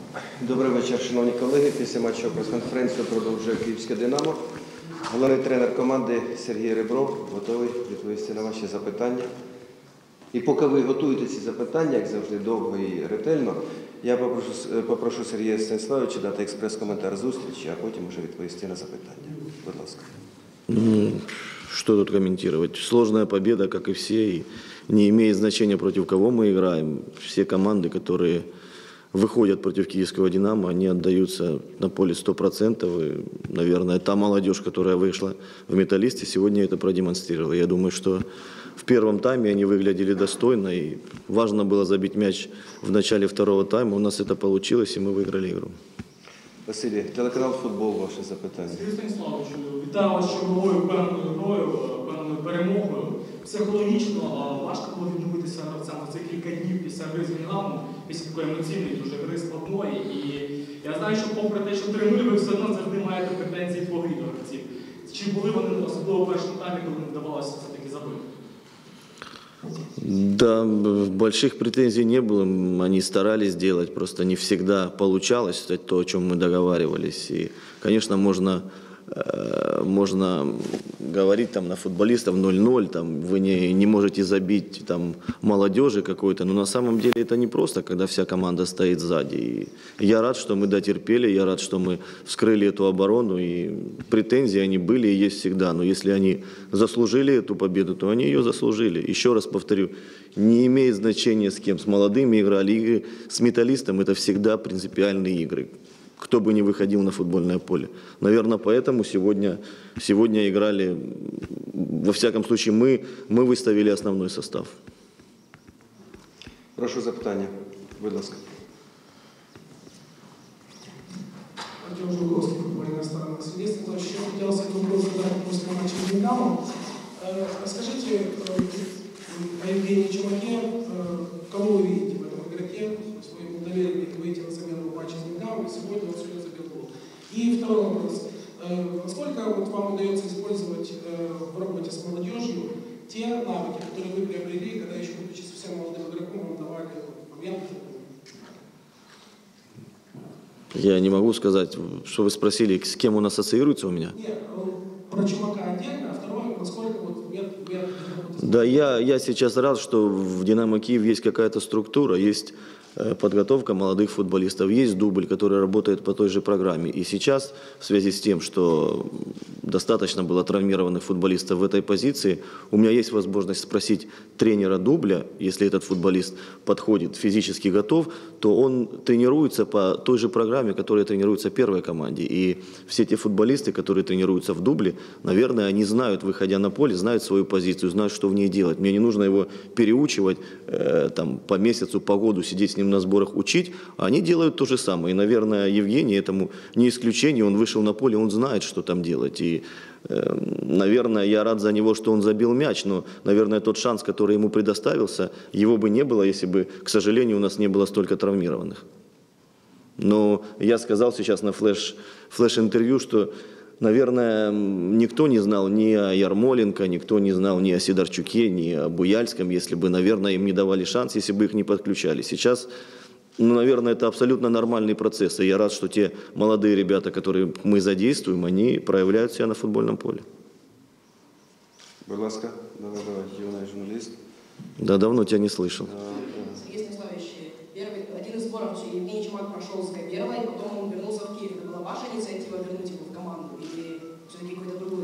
Добрий вечір, шановні колеги. Після матчу прес-конференцію продовжує Київське «Динамо». Головний тренер команди Сергій Ребров готовий відповісти на ваші запитання. І поки ви готуєте ці запитання, як завжди, довго і ретельно, я попрошу Сергія Станіславовича дати експрес-коментар зустрічі, а потім вже відповісти на запитання. Будь ласка. Что тут комментировать? Сложная победа, как и все, и не имеет значения, против кого мы играем. Все команды, которые выходят против киевского «Динамо», они отдаются на поле 100%. И, наверное, та молодежь, которая вышла в «Металлисте», сегодня это продемонстрировала. Я думаю, что в первом тайме они выглядели достойно, и важно было забить мяч в начале второго тайма. У нас это получилось, и мы выиграли игру. Василій, телеканал «Футбол», ваше запитання. Сергій Станіславович, вітаю вас з черговою певною грою, певною перемогою. Психологічно важко було відновитися гравцям за кілька днів після гри з «Динамо», після такої емоційної дуже гри складної. І я знаю, що попри те, що 3-0, ви все одно завжди маєте претензії твої до гравців. Чи були вони особливо в першому таймі, коли не вдавалося все-таки забити? Да, больших претензий не было, они старались делать, просто не всегда получалось то, о чем мы договаривались. И, конечно, можно говорить там на футболистов 0-0, там, вы не можете забить там, молодежи какой-то, но на самом деле это не просто, когда вся команда стоит сзади. И я рад, что мы дотерпели, я рад, что мы вскрыли эту оборону, и претензии они были и есть всегда, но если они заслужили эту победу, то они ее заслужили. Еще раз повторю, не имеет значения с кем, с молодыми играли, игры с «Металлистом» это всегда принципиальные игры. Кто бы ни выходил на футбольное поле. Наверное, поэтому сегодня играли, во всяком случае, мы выставили основной состав. Прошу запитання. Будь ласка. Артем Жуковский, футбольная сторона. Сергей Станиславович, я хотел этот вопрос задать после матча с «Динамо». Расскажите о Евгении Чумаке, кого вы видите в этом игроке, своему доверию выйти на замену в матче с «Динамо», и сегодня он сегодня забил гол. И второй вопрос. Насколько вам удается использовать в работе с молодежью те навыки, которые вы приобрели, когда еще будучи совсем молодым игроком, вам давали моменты? Я не могу сказать, что вы спросили, с кем он ассоциируется у меня? Нет, про Чумака отдельно, а второе, насколько вот Да, я сейчас рад, что в «Динамо Киев» есть какая-то структура, есть подготовка молодых футболистов, есть дубль, который работает по той же программе. И сейчас, в связи с тем, что достаточно было травмированных футболистов в этой позиции, у меня есть возможность спросить тренера дубля, если этот футболист подходит, физически готов, то он тренируется по той же программе, которая тренируется в первой команде. И все те футболисты, которые тренируются в дубле, наверное, они знают, выходя на поле, знают свою позицию, знают, что в ней делать. Мне не нужно его переучивать там, по месяцу, по году, сидеть с ним на сборах, учить. А они делают то же самое. И, наверное, Евгений этому не исключение. Он вышел на поле, он знает, что там делать. И, наверное, я рад за него, что он забил мяч. Но, наверное, тот шанс, который ему предоставился, его бы не было, если бы, к сожалению, у нас не было столько травмированных. Но я сказал сейчас на флеш-интервью, что, наверное, никто не знал ни о Ярмоленко, никто не знал ни о Сидорчуке, ни о Буяльском, если бы, наверное, им не давали шанс, если бы их не подключали. Сейчас, наверное, это абсолютно нормальный процесс. И я рад, что те молодые ребята, которые мы задействуем, они проявляют себя на футбольном поле. Будь ласка, давай, юный журналист. Да, давно тебя не слышал. Сергей Станиславович, один из сборов Евгений Чумак прошел с Габерла, и потом он вернулся в Киев. Это была ваша инициатива вернуть его в команду или все-таки какой-то другой?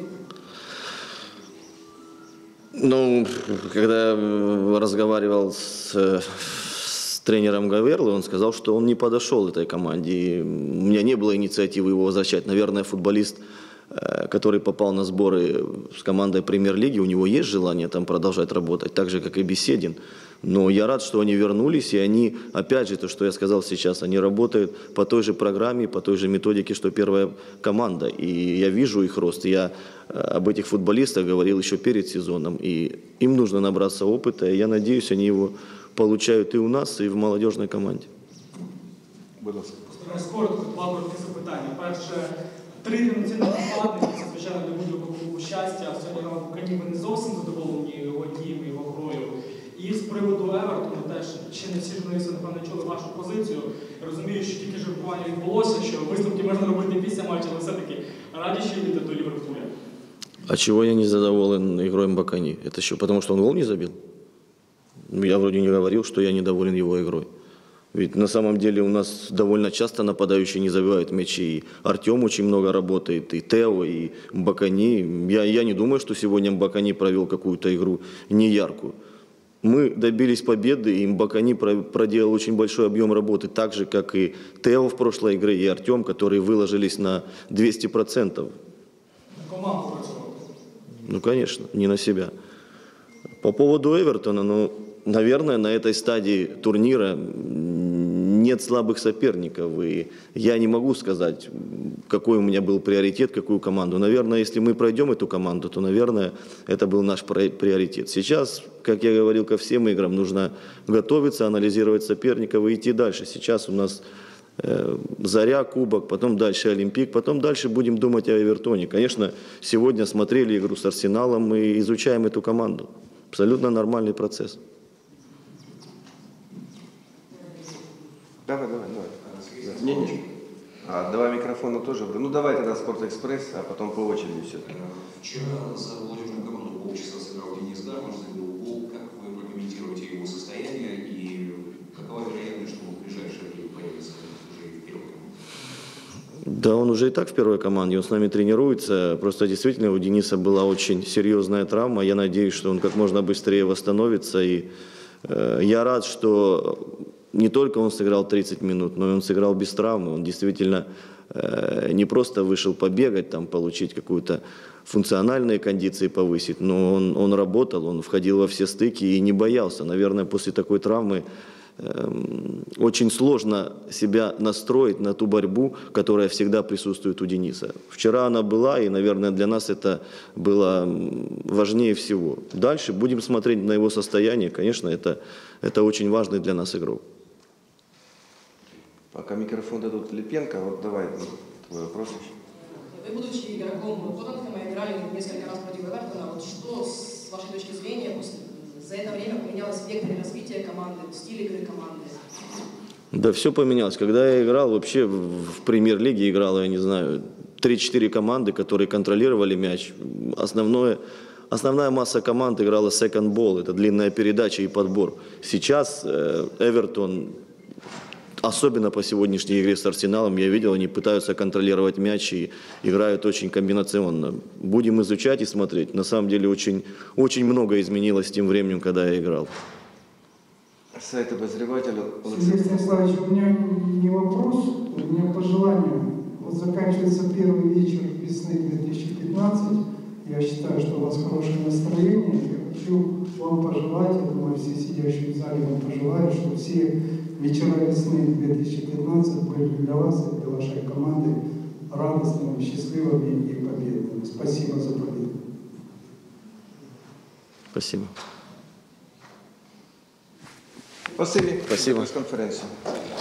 Ну, когда разговаривал с тренером Гаверлы, он сказал, что он не подошел этой команде. И у меня не было инициативы его возвращать. Наверное, футболист, который попал на сборы с командой премьер-лиги, у него есть желание там продолжать работать, так же, как и Беседин. Но я рад, что они вернулись, и они, опять же, то, что я сказал сейчас, они работают по той же программе, по той же методике, что первая команда. И я вижу их рост. Я об этих футболистах говорил еще перед сезоном, и им нужно набраться опыта, и я надеюсь, они его получают и у нас, и в молодежной команде. Будь ласка. Стараюсь коротко, два короткі запитання. Перше, 3 іноземні складники, це, звичайно, для будь-якого клубу щастя. Сьогодні в Україні ви не зовсім задоволені його діями, його грою. І І з приводу Евертону теж ще не всі журналісти, напевно, чули вашу позицію. Розумію, що тільки жартування відбулося, що висновки можна робити після матчу, але все-таки раді, що йдете до Ліверпуля. А чего я не задоволен игрой Мбакани? Это что, потому что он гол не забил? Я вроде не говорил, что я недоволен его игрой. Ведь на самом деле у нас довольно часто нападающие не забивают мячи. И Артем очень много работает, и Тео, и Мбакани. Я не думаю, что сегодня Мбакани провел какую-то игру неяркую. Мы добились победы, и Мбакани проделал очень большой объем работы, так же, как и Тео в прошлой игре, и Артем, которые выложились на 200%. Команду працювати. Ну, конечно, не на себя. По поводу Эвертона, ну, наверное, на этой стадии турнира нет слабых соперников. И я не могу сказать, какой у меня был приоритет, какую команду. Наверное, если мы пройдем эту команду, то, наверное, это был наш приоритет. Сейчас, как я говорил, ко всем играм нужно готовиться, анализировать соперников и идти дальше. Сейчас у нас Заря, Кубок, потом дальше Олимпик, потом дальше будем думать о Эвертоне. Конечно, сегодня смотрели игру с Арсеналом и изучаем эту команду. Абсолютно нормальный процесс. Давай. Не. А давай микрофону тоже. Ну давай тогда Спортэкспресс, а потом по очереди все-таки. Вчера за молодежную команду полчаса сыграл Денис Гармаш, забил гол. Как вы прокомментируете его состояние и какова вероятность, что он в ближайшее время появится уже в первой команде? Да, он уже и так в первой команде, он с нами тренируется. Просто действительно у Дениса была очень серьезная травма. Я надеюсь, что он как можно быстрее восстановится. И я рад, что не только он сыграл 30 минут, но и он сыграл без травмы. Он действительно не просто вышел побегать, там, получить какую-то функциональные кондиции повысить, но он работал, он входил во все стыки и не боялся. Наверное, после такой травмы очень сложно себя настроить на ту борьбу, которая всегда присутствует у Дениса. Вчера она была, и, наверное, для нас это было важнее всего. Дальше будем смотреть на его состояние. Конечно, это очень важный для нас игрок. Пока микрофон дадут Липенко, вот давай твой вопрос еще. Вы, будучи игроком Тоттенхэма, играли несколько раз против Эвертона. Вот что, с вашей точки зрения, за это время поменялось вектор развития команды, стиль игры команды? Да, все поменялось. Когда я играл, вообще в премьер-лиге играл, я не знаю, 3-4 команды, которые контролировали мяч. Основная масса команд играла second ball, это длинная передача и подбор. Сейчас Эвертон, особенно по сегодняшней игре с Арсеналом, я видел, они пытаются контролировать мяч и играют очень комбинационно. Будем изучать и смотреть. На самом деле очень, очень много изменилось с тем временем, когда я играл. Сайт обозревателя Сергей Станиславович, у меня не вопрос, у меня пожелание. Вот заканчивается первый вечер весны 2015. Я считаю, что у вас хорошее настроение. Я хочу вам пожелать, я думаю, все сидящие в зале вам пожелают, что все вечера весны 2015 были для вас и для вашей команды радостными, счастливыми и победными. Спасибо за победу. Спасибо. Спасибо. Спасибо. Конференцию.